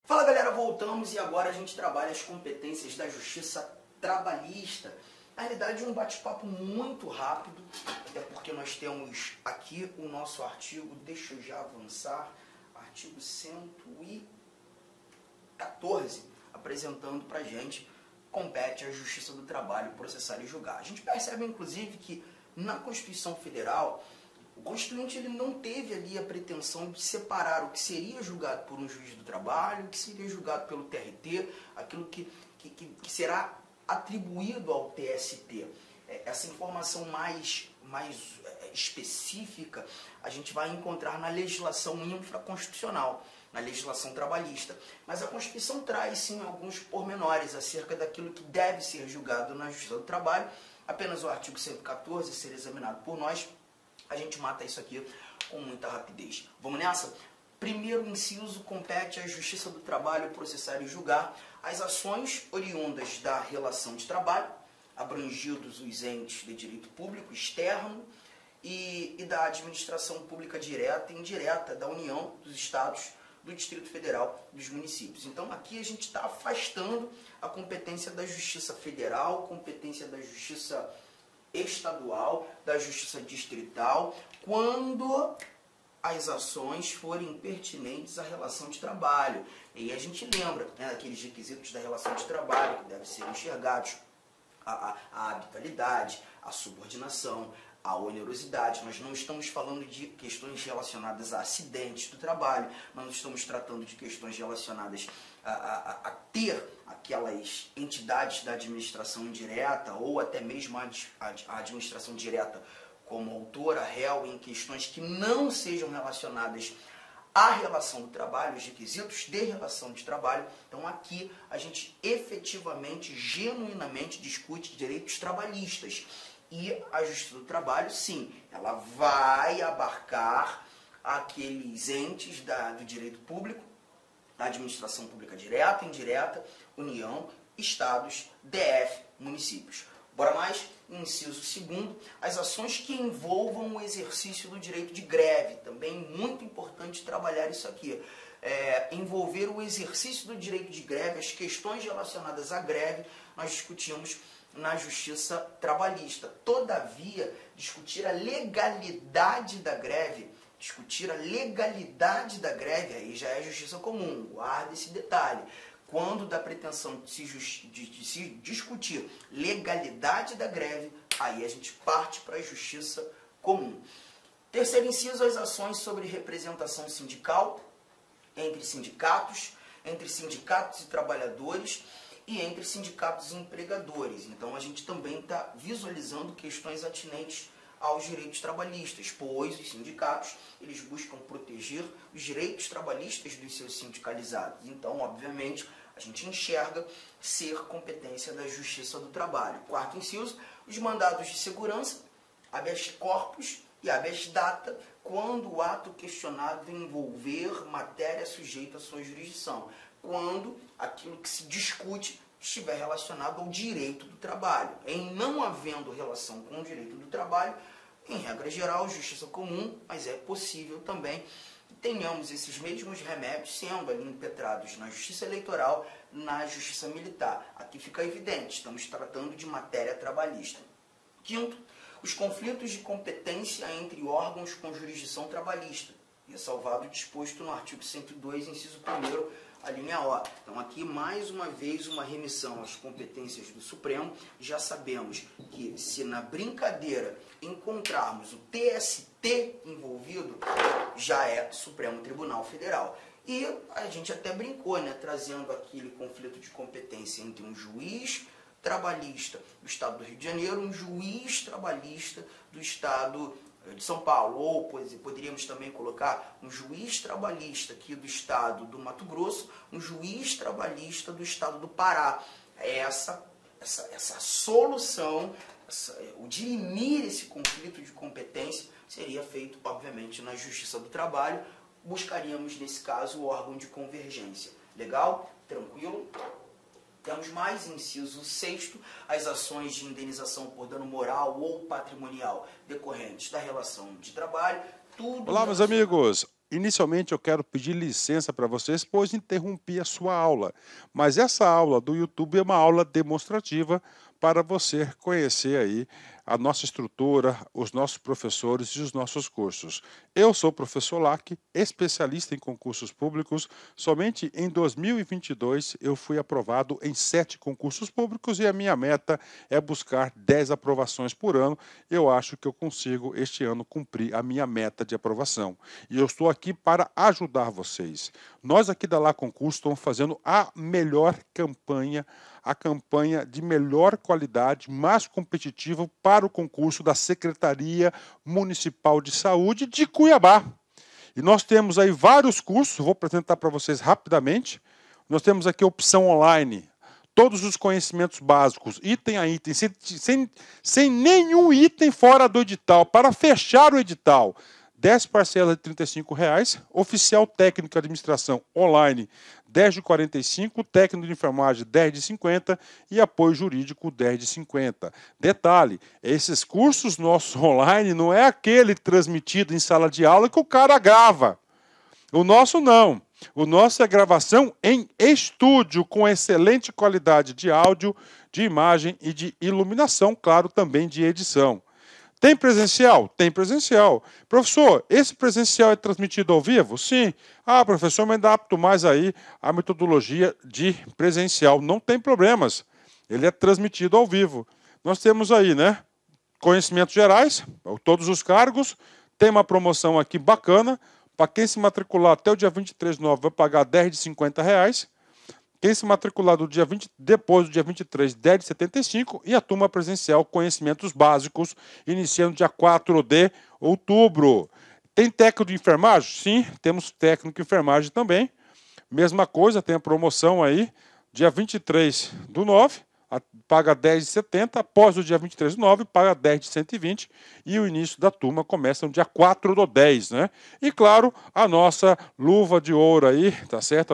Fala galera, voltamos e agora a gente trabalha as competências da justiça trabalhista. Na realidade um bate-papo muito rápido, até porque nós temos aqui o nosso artigo, deixa eu já avançar, artigo 114, apresentando pra gente, compete à Justiça do Trabalho processar e julgar. A gente percebe inclusive que na Constituição Federal, o Constituinte ele não teve ali a pretensão de separar o que seria julgado por um juiz do trabalho, o que seria julgado pelo TRT, aquilo que será atribuído ao TST. Essa informação mais específica a gente vai encontrar na legislação infraconstitucional, na legislação trabalhista. Mas a Constituição traz sim alguns pormenores acerca daquilo que deve ser julgado na Justiça do Trabalho. Apenas o artigo 114 ser examinado por nós, a gente mata isso aqui com muita rapidez. Vamos nessa? Primeiro inciso, compete à Justiça do Trabalho processar e julgar as ações oriundas da relação de trabalho, abrangidos os entes de direito público externo e da administração pública direta e indireta da União, dos Estados, do Distrito Federal, dos municípios. Então aqui a gente está afastando a competência da Justiça Federal, competência da Justiça Estadual, da Justiça Distrital, quando as ações forem pertinentes à relação de trabalho. E a gente lembra daqueles requisitos da relação de trabalho que devem ser enxergados: a habitualidade, a subordinação, a onerosidade. Nós não estamos falando de questões relacionadas a acidentes do trabalho, nós não estamos tratando de questões relacionadas a ter aquelas entidades da administração indireta ou até mesmo a administração direta como autora, réu em questões que não sejam relacionadas à relação do trabalho, os requisitos de relação de trabalho. Então aqui a gente efetivamente, genuinamente discute direitos trabalhistas. E a Justiça do Trabalho, sim, ela vai abarcar aqueles entes do direito público, da administração pública direta, indireta, União, Estados, DF, municípios. Bora mais? Inciso 2º, as ações que envolvam o exercício do direito de greve. Também muito importante trabalhar isso aqui. Envolver o exercício do direito de greve, as questões relacionadas à greve, nós discutimos na Justiça Trabalhista. Todavia, discutir a legalidade da greve, aí já é Justiça Comum. Guarda esse detalhe. Quando da pretensão de se discutir legalidade da greve, aí a gente parte para a Justiça Comum. Terceiro inciso, as ações sobre representação sindical, entre sindicatos e trabalhadores, e entre sindicatos e empregadores. Então a gente também está visualizando questões atinentes aos direitos trabalhistas, pois os sindicatos eles buscam proteger os direitos trabalhistas dos seus sindicalizados. Então, obviamente, a gente enxerga ser competência da Justiça do Trabalho. Quarto inciso, os mandados de segurança, habeas corpus e habeas data, quando o ato questionado envolver matéria sujeita à sua jurisdição, quando aquilo que se discute estiver relacionado ao direito do trabalho. Em não havendo relação com o direito do trabalho, em regra geral, Justiça Comum, mas é possível também que tenhamos esses mesmos remédios sendo ali impetrados na Justiça Eleitoral, na Justiça Militar. Aqui fica evidente, estamos tratando de matéria trabalhista. Quinto, os conflitos de competência entre órgãos com jurisdição trabalhista, ressalvado o disposto no artigo 102, inciso 1º, a linha O. Então aqui mais uma vez uma remissão às competências do Supremo. Já sabemos que se na brincadeira encontrarmos o TST envolvido, já é Supremo Tribunal Federal. E a gente até brincou, trazendo aquele conflito de competência entre um juiz trabalhista do Estado do Rio de Janeiro, um juiz trabalhista do Estado de São Paulo, ou poderíamos também colocar um juiz trabalhista aqui do Estado do Mato Grosso, um juiz trabalhista do Estado do Pará. Essa solução, o dirimir esse conflito de competência seria feito, obviamente, na Justiça do Trabalho. Buscaríamos, nesse caso, o órgão de convergência. Legal? Tranquilo? Temos mais inciso 6º, as ações de indenização por dano moral ou patrimonial decorrentes da relação de trabalho. Tudo. Olá, meus amigos. Inicialmente eu quero pedir licença para vocês, pois interrompi a sua aula. Mas essa aula do YouTube é uma aula demonstrativa para você conhecer aí a nossa estrutura, os nossos professores e os nossos cursos. Eu sou o professor Lac, especialista em concursos públicos. Somente em 2022 eu fui aprovado em 7 concursos públicos e a minha meta é buscar 10 aprovações por ano. Eu acho que eu consigo este ano cumprir a minha meta de aprovação. E eu estou aqui para ajudar vocês. Nós aqui da Lá Concurso estamos fazendo a melhor campanha, a campanha de melhor qualidade, mais competitiva para o concurso da Secretaria Municipal de Saúde de Cuiabá. E nós temos aí vários cursos, vou apresentar para vocês rapidamente. Nós temos aqui a opção online, todos os conhecimentos básicos, item a item, sem nenhum item fora do edital, para fechar o edital. 10 parcelas de R$ 35,00, oficial técnico de administração online 10 de 45, técnico de enfermagem 10 de 50 e apoio jurídico 10 de 50. Detalhe, esses cursos nossos online não é aquele transmitido em sala de aula que o cara grava. O nosso não. O nosso é gravação em estúdio com excelente qualidade de áudio, de imagem e de iluminação, claro, também de edição. Tem presencial? Tem presencial. Professor, esse presencial é transmitido ao vivo? Sim. Ah, professor, mas adapto mais aí a metodologia de presencial. Não tem problemas. Ele é transmitido ao vivo. Nós temos aí, né? Conhecimentos gerais, todos os cargos. Tem uma promoção aqui bacana. Para quem se matricular até o dia 23/9 vai pagar 10 de R$50. Quem se matricular depois do dia 23, 10 de 75, e a turma presencial Conhecimentos Básicos, iniciando dia 4 de outubro. Tem técnico de enfermagem? Sim, temos técnico de enfermagem também. Mesma coisa, tem a promoção aí, dia 23/9, paga 10 de 70, após o dia 23/9, paga 10 de 120, e o início da turma começa no dia 4/10, né? E claro, a nossa luva de ouro aí, tá certo?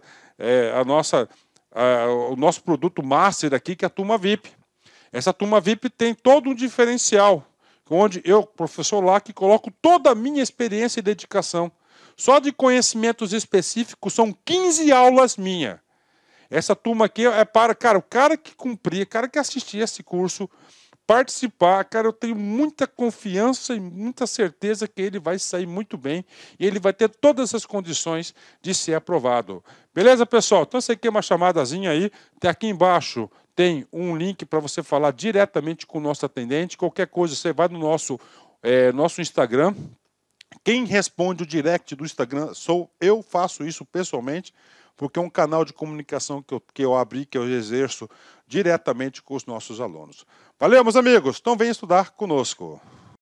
O nosso produto master aqui, que é a turma VIP. Essa turma VIP tem todo um diferencial, onde eu, professor Lac, coloco toda a minha experiência e dedicação. Só de conhecimentos específicos são 15 aulas minhas. Essa turma aqui é para, cara, o cara que cumpria, o cara que assistia esse curso, participar, cara, eu tenho muita confiança e muita certeza que ele vai sair muito bem e ele vai ter todas as condições de ser aprovado. Beleza, pessoal? Então, essa aqui é uma chamadazinha aí, aqui embaixo tem um link para você falar diretamente com o nosso atendente. Qualquer coisa, você vai no nosso Instagram. Quem responde o direct do Instagram sou eu, faço isso pessoalmente, porque é um canal de comunicação que eu abri, que eu exerço diretamente com os nossos alunos. Valeu, meus amigos. Então, venham estudar conosco.